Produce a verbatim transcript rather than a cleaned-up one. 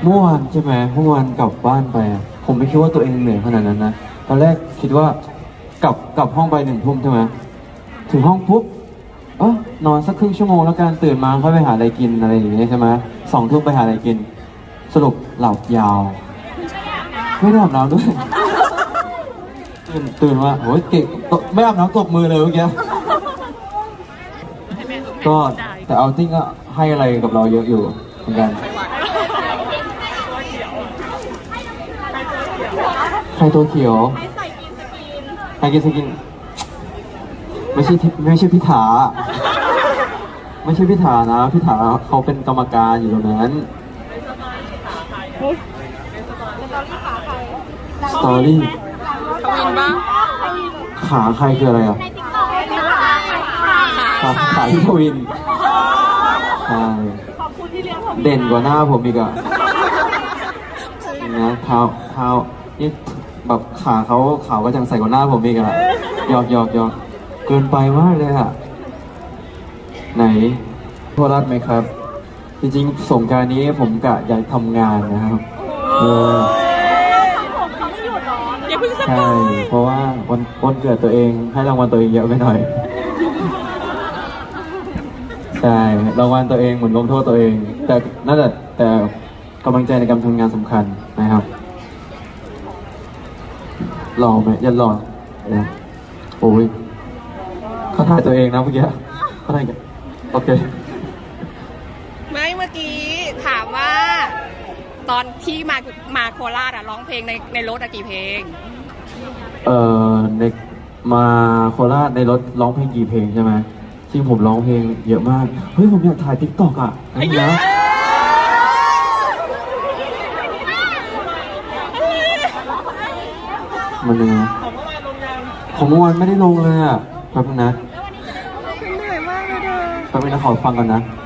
เมื่อวานใช่ไหมเมื่อวานกลับบ้านไปอะผมไม่คิดว่าตัวเองเหนื่อยขนาดนั้นนะตอนแรกคิดว่ากลับกลับห้องไปหนึ่งทุ่มใช่ไหมถึงห้องปุ๊บเออนอนสักครึ่งชั่วโมงแล้วกันตื่นมาค่อยไปหาอะไรกินอะไรอย่างเงี้ยใช่ไหมสองทุ่มไปหาอะไรกินสรุปหลับยาวไม่ได้อาบน้ำด้วยตื่นตื่นมาโอ้ยเก่งไม่อาบน้ำตบมือเลยเมื่อกี้ก็แต่เอาติ้งก็ให้อะไรกับเราเยอะอยู่เหมือนกันใครตัวเขียวใครกินสกินไม่ใช่ไม่ใช่พิธาไม่ใช่พิธานะพิธาเขาเป็นกรรมการอยู่ตรงนั้นสตอรี่ขาใครคืออะไรอ่ะขาขาที่ทวินใช่เด่นกว่าหน้าผมอีกอ่ะนะเท้าเท้านี่แบบขาเขาขาวก็จังใส่กว่าหน้าผมอีกอ่ะหยอกหยอกหยอกเกินไปมากเลยอ่ะไหนโคราชไหมครับจริงๆสงกรานต์นี้ผมกะอยากทำงานนะครับเออใช่เพราะว่าวันวันเกิดตัวเองให้รางวัลตัวเองเยอะไปหน่อยใช่รางวัลตัวเองเหมือนลงโทษตัวเองแต่น่าจะแต่กำลังใจในการทำงานสำคัญนะครับหล่อไหมยันหล่อนะโอ้ยเขาถ่ายตัวเองนะเมื่อกี้เขาถ่ายกันโอเคไม่เมื่อกี้ถามว่าตอนที่มามาโคราชอะร้องเพลงในในรถอะกี่เพลงเอ่อในมาโคราชในรถร้องเพลงกี่เพลงใช่ไหมจริงผมร้องเพลงเยอะมากเฮ้ยผมอยากถ่ายติ๊กต็อกอ่ะนี่นะมันยังไงผมเมื่อวานไม่ได้ลงเลยอ่ะแป๊บนึงนะเหนื่อยมากเลยเด้อแป๊บนึงนะขอฟังก่อนนะ